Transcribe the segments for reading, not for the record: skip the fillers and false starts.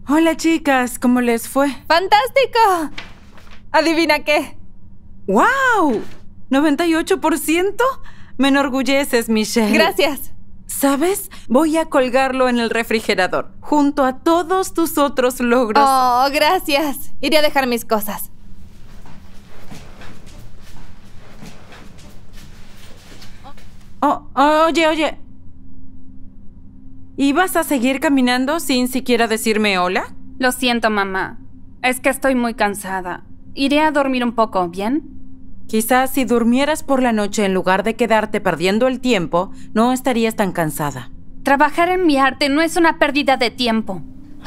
Hola chicas, ¿cómo les fue? ¡Fantástico! ¿Adivina qué? ¡Wow! ¿98%? Me enorgulleces, Michelle. Gracias. ¿Sabes? Voy a colgarlo en el refrigerador, junto a todos tus otros logros. Oh, gracias. Iré a dejar mis cosas. Oye. ¿Ibas a seguir caminando sin siquiera decirme hola? Lo siento, mamá. Es que estoy muy cansada. Iré a dormir un poco, ¿bien? Quizás si durmieras por la noche en lugar de quedarte perdiendo el tiempo, no estarías tan cansada. Trabajar en mi arte no es una pérdida de tiempo.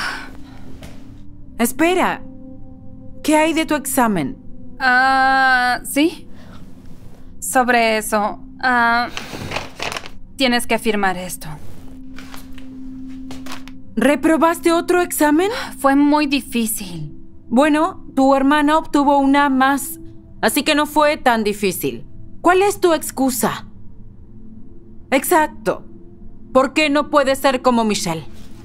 Espera. ¿Qué hay de tu examen? ¿Sí? Sobre eso, tienes que firmar esto. ¿Reprobaste otro examen? Fue muy difícil. Bueno, tu hermana obtuvo una más, así que no fue tan difícil. ¿Cuál es tu excusa? Exacto. ¿Por qué no puedes ser como Michelle?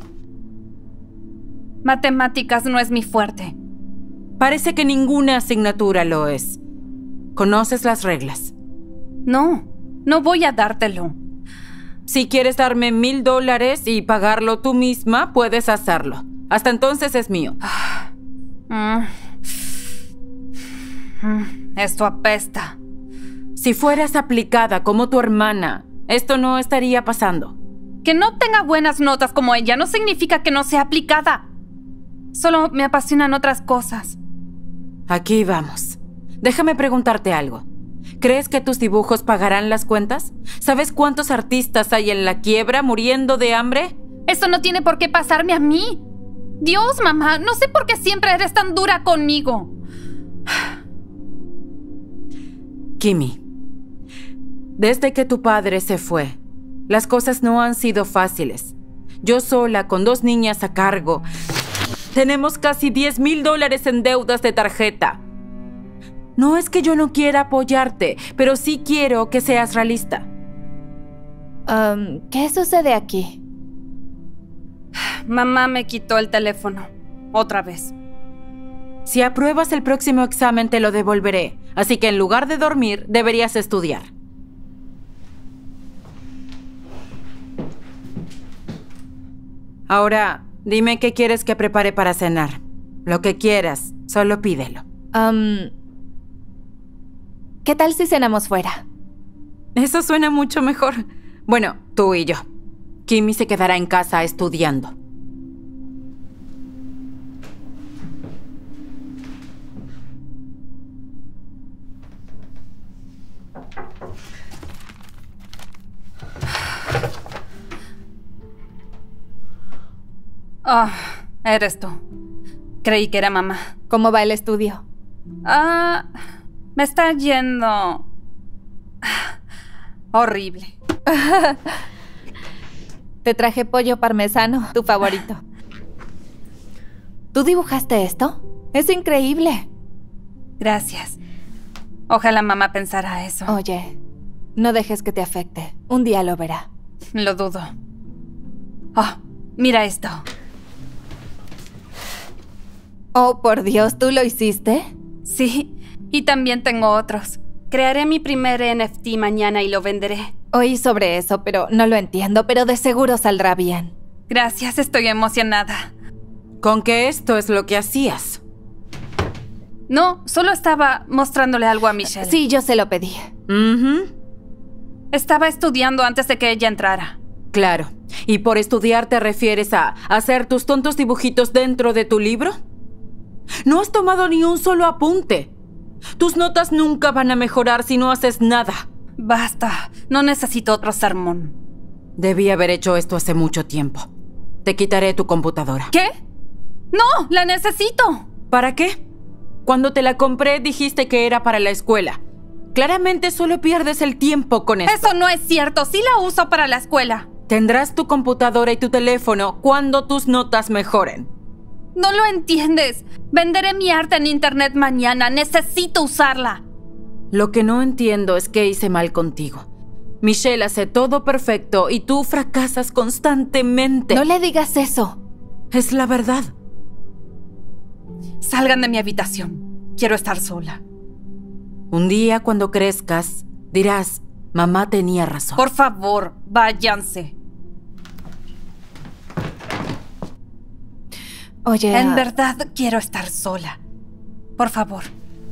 Matemáticas no es mi fuerte. Parece que ninguna asignatura lo es. ¿Conoces las reglas? No voy a dártelo. Si quieres darme $1000 y pagarlo tú misma, puedes hacerlo. Hasta entonces es mío. Esto apesta. Si fueras aplicada como tu hermana, esto no estaría pasando. Que no tenga buenas notas como ella no significa que no sea aplicada. Solo me apasionan otras cosas. Aquí vamos. Déjame preguntarte algo. ¿Crees que tus dibujos pagarán las cuentas? ¿Sabes cuántos artistas hay en la quiebra muriendo de hambre? Eso no tiene por qué pasarme a mí. Dios, mamá, no sé por qué siempre eres tan dura conmigo. Kimi, desde que tu padre se fue, las cosas no han sido fáciles. Yo sola, con 2 niñas a cargo, tenemos casi $10,000 en deudas de tarjeta. No es que yo no quiera apoyarte, pero sí quiero que seas realista. ¿Qué sucede aquí? Mamá me quitó el teléfono. Otra vez. Si apruebas el próximo examen, te lo devolveré. Así que en lugar de dormir, deberías estudiar. Ahora, dime qué quieres que prepare para cenar. Lo que quieras, solo pídelo. ¿Qué tal si cenamos fuera? Eso suena mucho mejor. Bueno, tú y yo. Kimi se quedará en casa estudiando. Eres tú. Creí que era mamá. ¿Cómo va el estudio? Me está yendo... horrible. Te traje pollo parmesano, tu favorito. ¿Tú dibujaste esto? Es increíble. Gracias. Ojalá mamá pensara eso. Oye, no dejes que te afecte. Un día lo verá. Lo dudo. Oh, mira esto. Oh, por Dios, ¿tú lo hiciste? Sí, y también tengo otros. Crearé mi primer NFT mañana y lo venderé. Oí sobre eso, pero no lo entiendo, pero de seguro saldrá bien. Gracias, estoy emocionada. ¿Con qué esto es lo que hacías? No, solo estaba mostrándole algo a Michelle. Sí, yo se lo pedí. Estaba estudiando antes de que ella entrara. Claro. ¿Y por estudiar te refieres a hacer tus tontos dibujitos dentro de tu libro? No has tomado ni un solo apunte. Tus notas nunca van a mejorar si no haces nada. Basta, no necesito otro sermón. Debí haber hecho esto hace mucho tiempo. Te quitaré tu computadora. ¿Qué? ¡No! ¡La necesito! ¿Para qué? Cuando te la compré dijiste que era para la escuela. Claramente solo pierdes el tiempo con esto. Eso no es cierto, sí la uso para la escuela. Tendrás tu computadora y tu teléfono cuando tus notas mejoren. No lo entiendes. Venderé mi arte en internet mañana. Necesito usarla. Lo que no entiendo es qué hice mal contigo. Michelle hace todo perfecto y tú fracasas constantemente. No le digas eso. Es la verdad. Salgan de mi habitación. Quiero estar sola. Un día, cuando crezcas, dirás, mamá tenía razón. Por favor, váyanse. Oye, En verdad quiero estar sola. Por favor.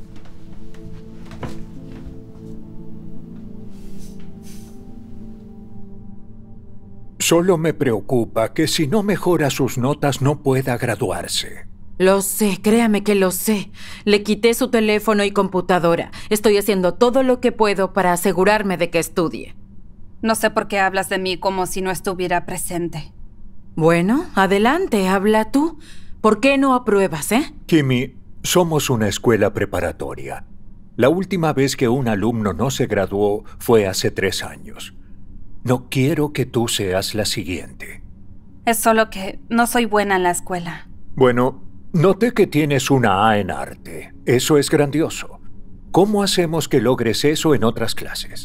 Solo me preocupa que si no mejora sus notas no pueda graduarse. Lo sé, créame que lo sé. Le quité su teléfono y computadora. Estoy haciendo todo lo que puedo para asegurarme de que estudie. No sé por qué hablas de mí como si no estuviera presente. Bueno, adelante, habla tú. ¿Por qué no apruebas, Kimmy, somos una escuela preparatoria. La última vez que un alumno no se graduó fue hace 3 años. No quiero que tú seas la siguiente. Es solo que no soy buena en la escuela. Bueno, noté que tienes una A en arte. Eso es grandioso. ¿Cómo hacemos que logres eso en otras clases?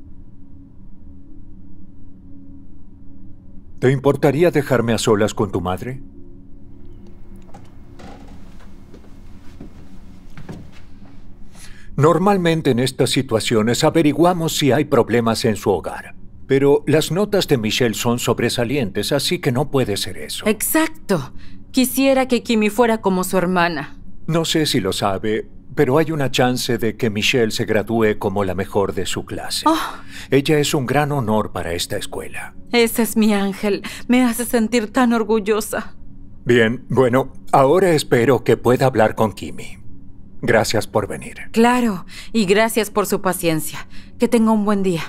¿Te importaría dejarme a solas con tu madre? Normalmente en estas situaciones averiguamos si hay problemas en su hogar. Pero las notas de Michelle son sobresalientes, así que no puede ser eso. Exacto. Quisiera que Kimmy fuera como su hermana. No sé si lo sabe, pero hay una chance de que Michelle se gradúe como la mejor de su clase. Ella es un gran honor para esta escuela. Ese es mi ángel. Me hace sentir tan orgullosa. Bien, bueno, ahora espero que pueda hablar con Kimmy. Gracias por venir. Claro, y gracias por su paciencia. Que tenga un buen día.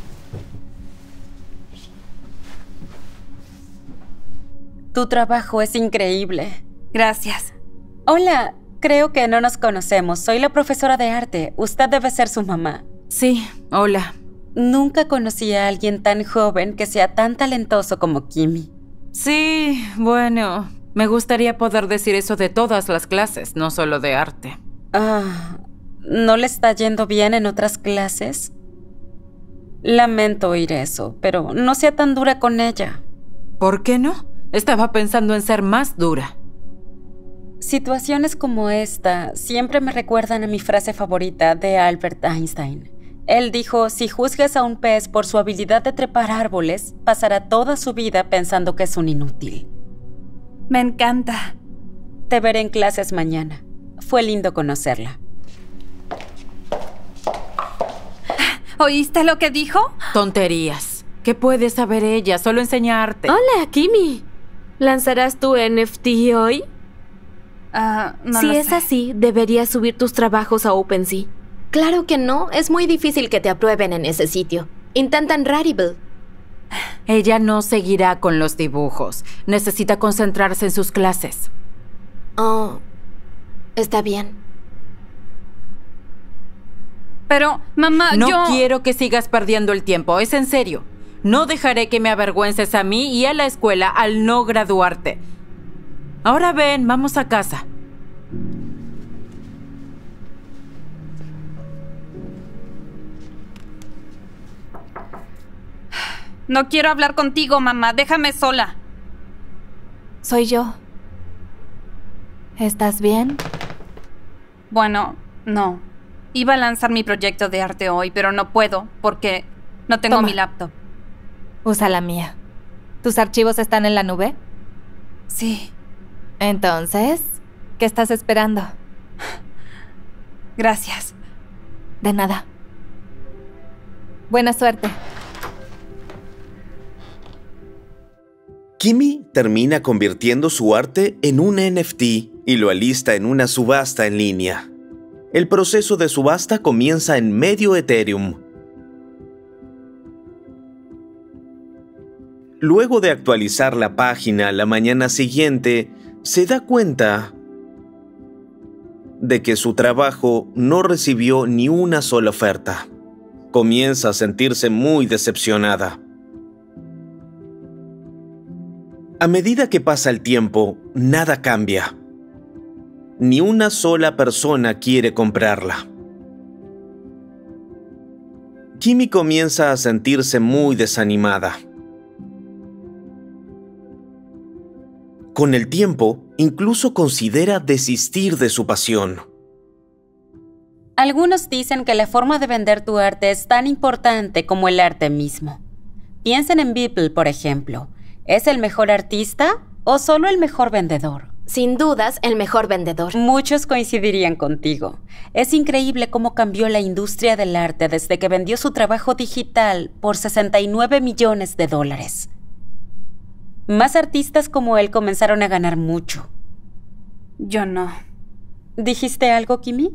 Tu trabajo es increíble. Gracias. Hola, creo que no nos conocemos. Soy la profesora de arte. Usted debe ser su mamá. Sí, hola. Nunca conocí a alguien tan joven que sea tan talentoso como Kimmy. Sí, bueno, me gustaría poder decir eso de todas las clases, no solo de arte. ¿No le está yendo bien en otras clases? Lamento oír eso, pero no sea tan dura con ella. ¿Por qué no? Estaba pensando en ser más dura. Situaciones como esta siempre me recuerdan a mi frase favorita de Albert Einstein. Él dijo, si juzgas a un pez por su habilidad de trepar árboles, pasará toda su vida pensando que es un inútil. Me encanta. Te veré en clases mañana. Fue lindo conocerla. ¿Oíste lo que dijo? Tonterías. ¿Qué puede saber ella? Solo enseñarte. Hola, Kimmy. ¿Lanzarás tu NFT hoy? No Si lo es sé. así, deberías subir tus trabajos a OpenSea. Claro que no, es muy difícil que te aprueben en ese sitio. Intenta en Rarible. Ella no seguirá con los dibujos. Necesita concentrarse en sus clases. Oh, está bien. Pero, mamá, No yo... quiero que sigas perdiendo el tiempo, es en serio. No dejaré que me avergüences a mí y a la escuela al no graduarte. Ahora ven, vamos a casa. No quiero hablar contigo, mamá. Déjame sola. Soy yo. ¿Estás bien? Bueno, no. Iba a lanzar mi proyecto de arte hoy, pero no puedo porque no tengo Toma. mi laptop. Usa la mía. ¿Tus archivos están en la nube? Sí, Entonces, ¿qué estás esperando? gracias. De nada. Buena suerte. Kimmy termina convirtiendo su arte en un NFT y lo alista en una subasta en línea. El proceso de subasta comienza en medio Ethereum. Luego de actualizar la página la mañana siguiente, se da cuenta de que su trabajo no recibió ni una sola oferta. Comienza a sentirse muy decepcionada. A medida que pasa el tiempo, nada cambia. Ni una sola persona quiere comprarla. Kimmy comienza a sentirse muy desanimada. Con el tiempo, Incluso considera desistir de su pasión. Algunos dicen que la forma de vender tu arte es tan importante como el arte mismo. Piensen en Beeple, por ejemplo. ¿Es el mejor artista o solo el mejor vendedor? Sin dudas, el mejor vendedor. Muchos coincidirían contigo. Es increíble cómo cambió la industria del arte desde que vendió su trabajo digital por $69 millones. Más artistas como él comenzaron a ganar mucho. Yo no. ¿Dijiste algo, Kimi?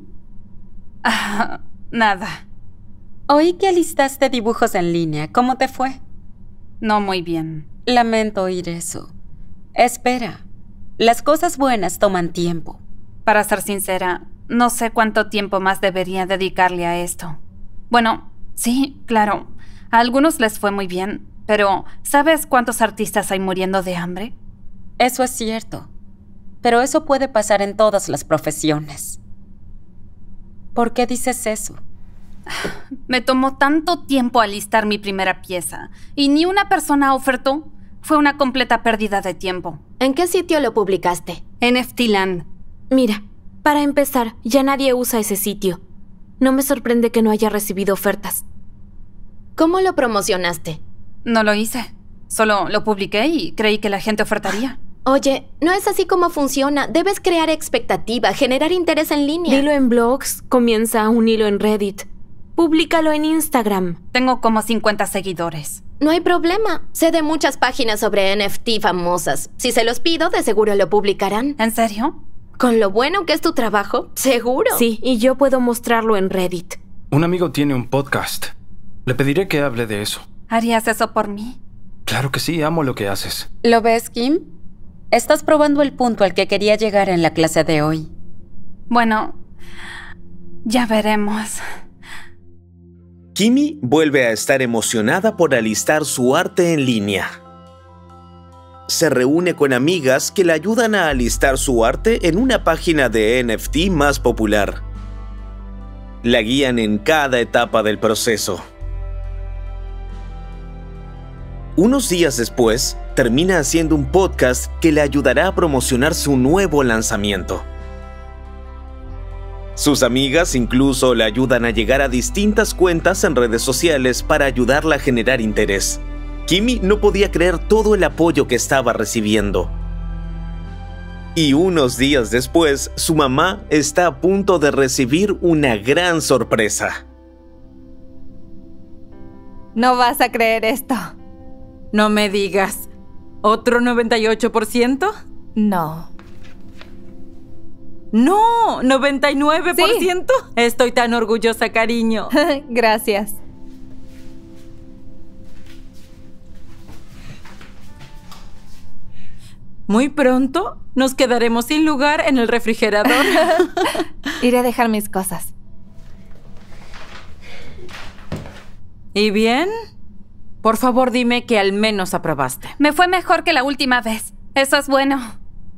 Nada. Oí que alistaste dibujos en línea. ¿Cómo te fue? No muy bien. Lamento oír eso. Espera. Las cosas buenas toman tiempo. Para ser sincera, no sé cuánto tiempo más debería dedicarle a esto. Bueno, sí, claro. A algunos les fue muy bien, pero ¿sabes cuántos artistas hay muriendo de hambre? Eso es cierto. Pero eso puede pasar en todas las profesiones. ¿Por qué dices eso? Me tomó tanto tiempo alistar mi primera pieza y ni una persona ofertó. Fue una completa pérdida de tiempo. ¿En qué sitio lo publicaste? NFTland. Mira, para empezar, ya nadie usa ese sitio. No me sorprende que no haya recibido ofertas. ¿Cómo lo promocionaste? No lo hice. Solo lo publiqué y creí que la gente ofertaría. Oye, no es así como funciona. Debes crear expectativa, generar interés en línea. Dilo en blogs, comienza un hilo en Reddit. Públicalo en Instagram. Tengo como 50 seguidores. No hay problema. Sé de muchas páginas sobre NFT famosas. Si se los pido, de seguro lo publicarán. ¿En serio? Con lo bueno que es tu trabajo, seguro. Sí, y yo puedo mostrarlo en Reddit. Un amigo tiene un podcast. Le pediré que hable de eso. ¿Harías eso por mí? Claro que sí, amo lo que haces. ¿Lo ves, Kim? Estás probando el punto al que quería llegar en la clase de hoy. Bueno, ya veremos. Kimi vuelve a estar emocionada por alistar su arte en línea. Se reúne con amigas que le ayudan a alistar su arte en una página de NFT más popular. La guían en cada etapa del proceso. Unos días después, termina haciendo un podcast que le ayudará a promocionar su nuevo lanzamiento. Sus amigas incluso le ayudan a llegar a distintas cuentas en redes sociales para ayudarla a generar interés. Kimi no podía creer todo el apoyo que estaba recibiendo. Y unos días después, su mamá está a punto de recibir una gran sorpresa. No vas a creer esto. No me digas. ¿Otro 98%? No. ¡No! ¿99%? Sí. Estoy tan orgullosa, cariño. Gracias. Muy pronto nos quedaremos sin lugar en el refrigerador. Iré a dejar mis cosas. ¿Y bien? Por favor, dime que al menos aprobaste. Me fue mejor que la última vez. Eso es bueno.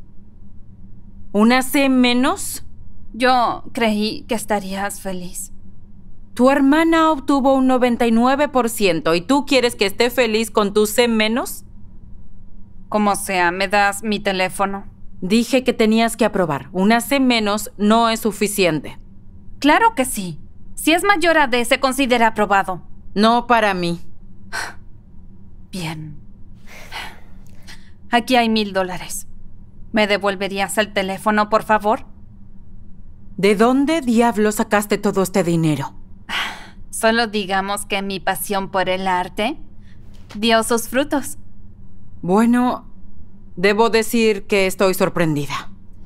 ¿Una C menos? Yo creí que estarías feliz. Tu hermana obtuvo un 99% y tú quieres que esté feliz con tu C menos. Como sea, ¿me das mi teléfono? Dije que tenías que aprobar. Una C menos no es suficiente. Claro que sí. Si es mayor a D, se considera aprobado. No para mí. Bien. Aquí hay $1000. ¿Me devolverías el teléfono, por favor? ¿De dónde diablos sacaste todo este dinero? Solo digamos que mi pasión por el arte dio sus frutos. Bueno, debo decir que estoy sorprendida.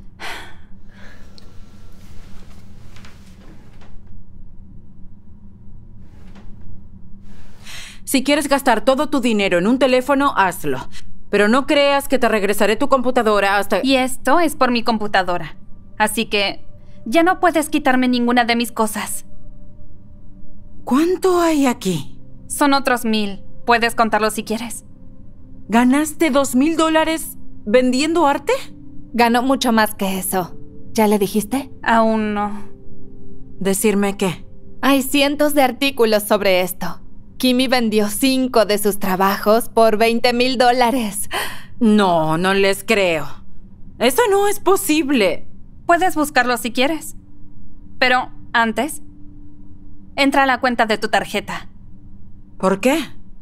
Si quieres gastar todo tu dinero en un teléfono, hazlo. Pero no creas que te regresaré tu computadora hasta... Y esto es por mi computadora. Así que ya no puedes quitarme ninguna de mis cosas. ¿Cuánto hay aquí? Son otros 1000. Puedes contarlo si quieres. ¿Ganaste $2000 vendiendo arte? Ganó mucho más que eso. ¿Ya le dijiste? Aún no. ¿Decirme qué? Hay cientos de artículos sobre esto. Kimi vendió 5 de sus trabajos por $20,000. No, no les creo. Eso no es posible. Puedes buscarlo si quieres. Pero antes, entra a la cuenta de tu tarjeta. ¿Por qué?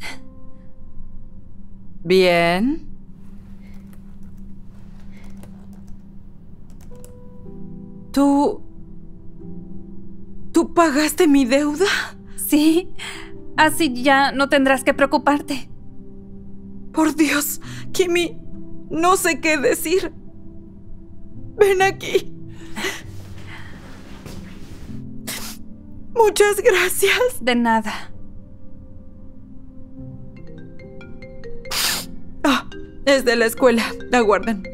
Bien. ¿Tú pagaste mi deuda? Sí, así ya no tendrás que preocuparte. Por Dios, Kimmy, no sé qué decir. Ven aquí. Muchas gracias. De nada. Ah, es de la escuela. Aguarden.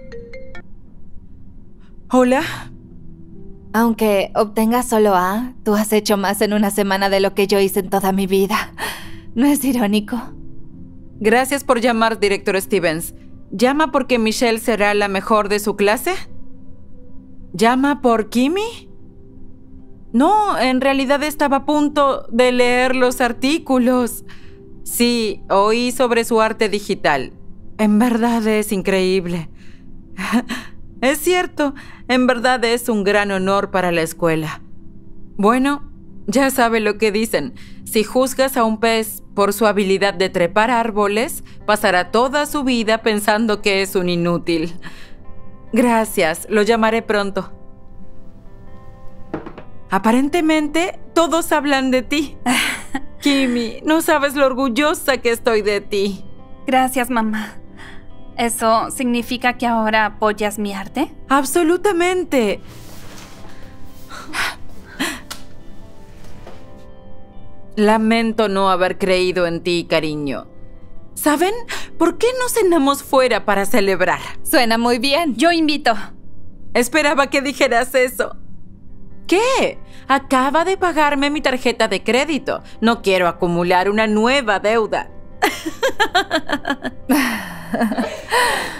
Hola. Aunque obtengas solo A, tú has hecho más en una semana de lo que yo hice en toda mi vida. ¿No es irónico? Gracias por llamar, director Stevens. ¿Llama porque Michelle será la mejor de su clase? ¿Llama por Kimmy? No, en realidad estaba a punto de leer los artículos. Sí, oí sobre su arte digital. En verdad es increíble. Es cierto, en verdad es un gran honor para la escuela. Bueno, ya sabe lo que dicen. Si juzgas a un pez por su habilidad de trepar árboles, pasará toda su vida pensando que es un inútil. Gracias, lo llamaré pronto. Aparentemente, todos hablan de ti. Kimmy, no sabes lo orgullosa que estoy de ti. Gracias, mamá. ¿Eso significa que ahora apoyas mi arte? Absolutamente. Lamento no haber creído en ti, cariño. ¿Saben? ¿Por qué no cenamos fuera para celebrar? Suena muy bien. Yo invito. Esperaba que dijeras eso. ¿Qué? Acaba de pagarme mi tarjeta de crédito. No quiero acumular una nueva deuda.